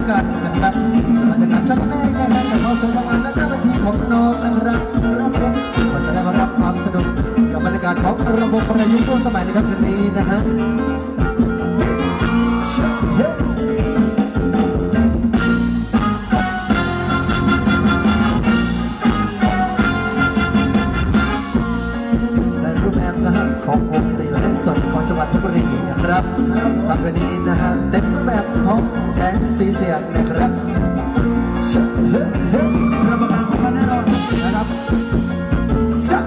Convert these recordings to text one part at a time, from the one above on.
กันนะครับบรรยากาศชั้นแรกนะครับแต่พอสวยงามและหน้าเวทีของน้องนะครับก็จะได้มารับความสนุกกับบรรยากาศของระบบประยุกต์ร่วมสมัยในค่ำคืนนี้นะฮะของวงดนตรีและเล่นสดของจังหวัดเพชรบุรีนะครับค่ำคืนนี้นะฮะเต็มรูปแบบพร้อมแสงสีเสียงนะครับรับประกันความแน่นอนนะครับสัก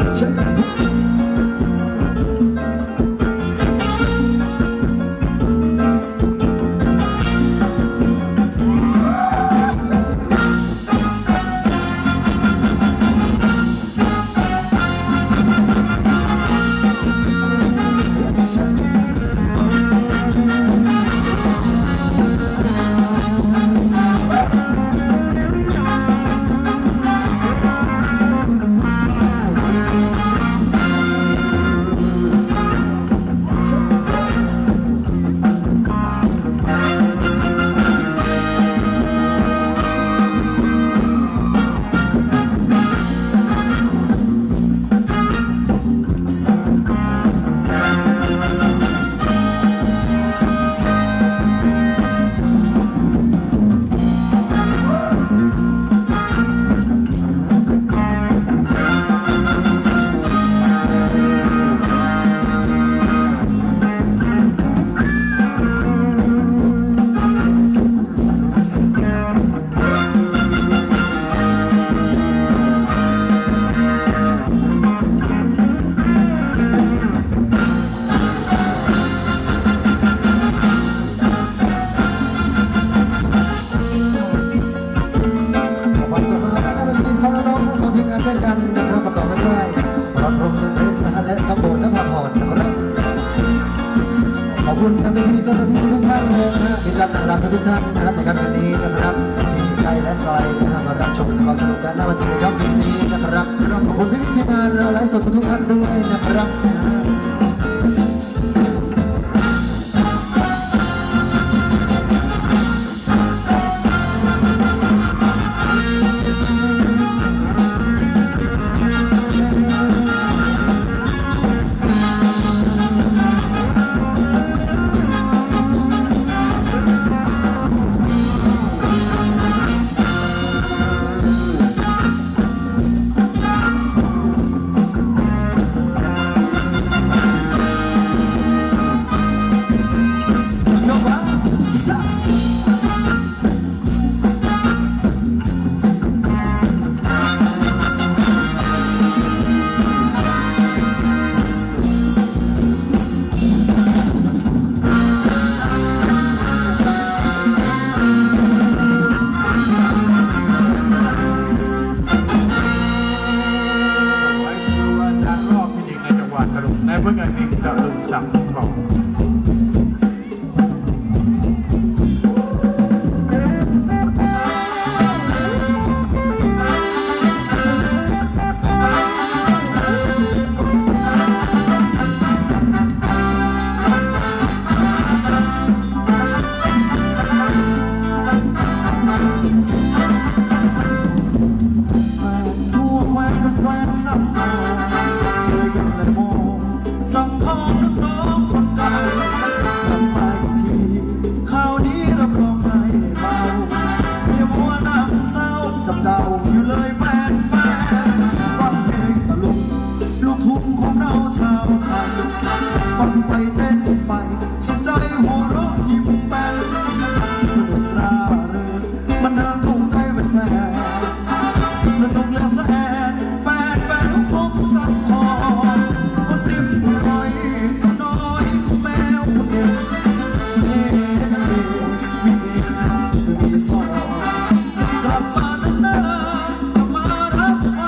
ทุกท่านนะครับในค่ำคืนนี้นะครับที่ใกล้และไกลนะครับมารับชมความสนุกกันหน้าวันที่ในค่ำคืนนี้นะครับขอบคุณพี่ทีมงานไลฟ์สดทุกท่านด้วยนะครับ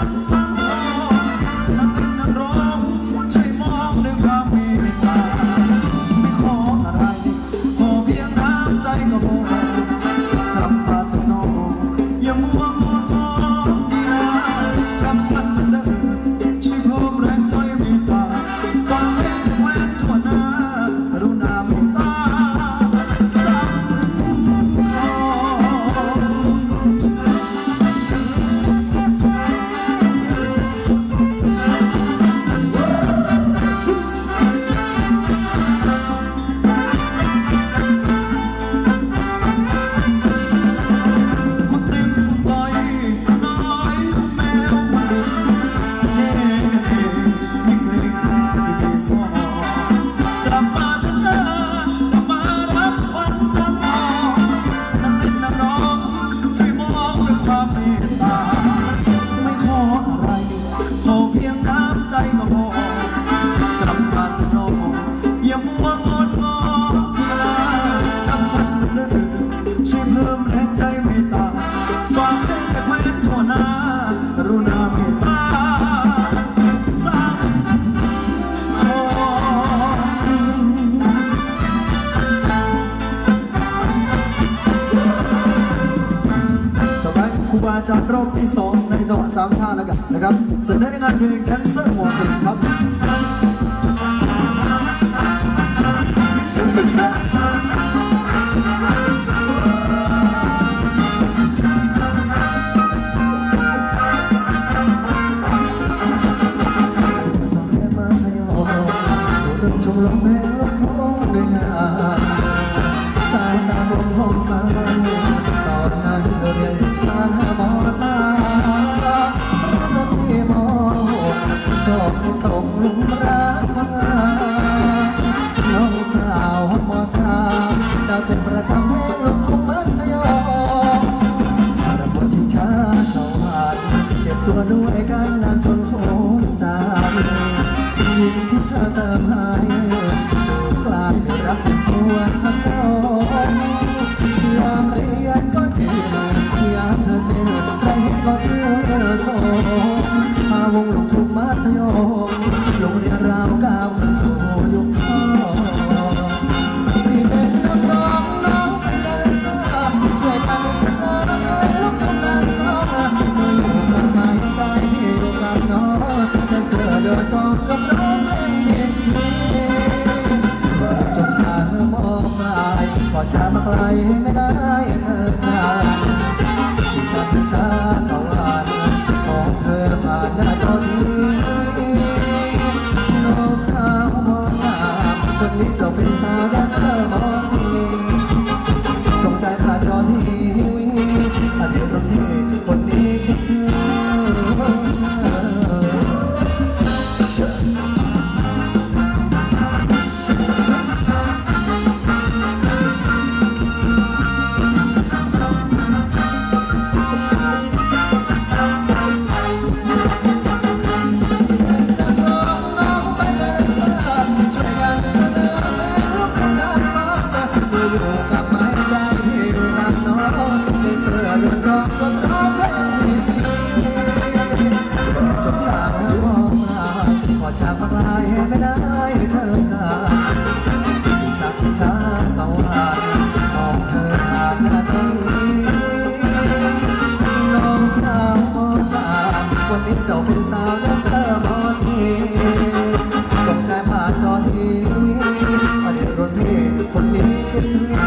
ใช่มองด้วยความเมตตาจากรอบที่2ในจังหวัดสามชาตินะครับเสนอในงานเพลงแดนเซอร์หมอสิงครับชมลมแม่ลมท้องด้วยงานสายตาบนห้องสายตอนนั้นเรียนชั้นม.3รับหน้าที่ม.6 สอบไม่ตกหลุมรักน้องสาวม.3 ดาวเป็นประจำเพลงลูกทุ่งมัธยมระบบชิงช้าสวรรค์เก็บตัวด้วยกันนานจนพ้นจากยิ่งที่เธอเติมให้ดูคลายรักส่วนผสมยามเรียนก็ดียามเธอเต้นใครเห็นก็เชื่อชมพาวงลูกทุ่งมัธยมโรงเรียนราวก้าวสู่ยุคทองที่เป็นนักร้องน้องเป็นแดนเซอร์ช่วยกันสร้างลูกทุ่งนักร้องเมื่ออยู่กับไม้ใจที่ดูกับน้องแดนเซอร์เดินจองกับน้องจบชาเมื่อมองปลายก็จะมาไกลไม่ได้เธอการที่ตัดชาสวรรค์มองเธอผ่านหน้าจอทีวีน้องสาวม.3 คนนี้จะเป็นสาวแดนเซอร์ม.4 ส่งใจผ่านจอทีวีอดีตรุ่นที่คนนี้คือจากมาไกลไม่ได้เธอการนักชิงช้าสวรรค์มองเธอผ่านหน้าจอทีวีน้องสาวม.3 วันนี้เจ้าเป็นสาวแดนเซอร์ม.4 ส่งใจผ่านจอทีวีอดีตรุ่นพี่คนนี้คิดถึง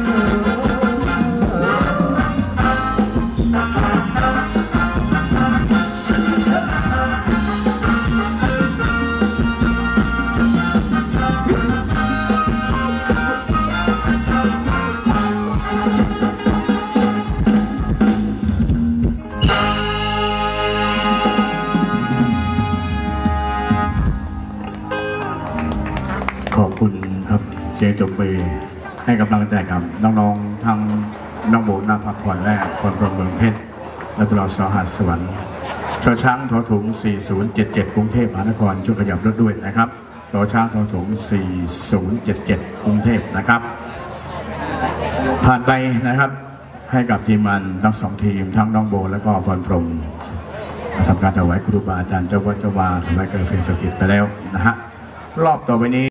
ขอบคุณครับเสียงจบมือให้กำลังใจกับน้องๆทั้งน้องโบนาภัพพรและคนพรหมเมืองเพชรและตลอดสหัสสวรรค์ชอช้างทอถุง4077กรุงเทพมหานครช่วยขยับรถด้วยนะครับชอช้างทอถุง4077กรุงเทพนะครับผ่านไปนะครับให้กับทีมงานทั้ง2ทีมทั้งน้องโบและก็พรพรหมทำการถวายครูบาอาจารย์เจ้าวัดเจ้าวาถวายกระเฟนสกิจไปแล้วนะฮะรอบต่อไปนี้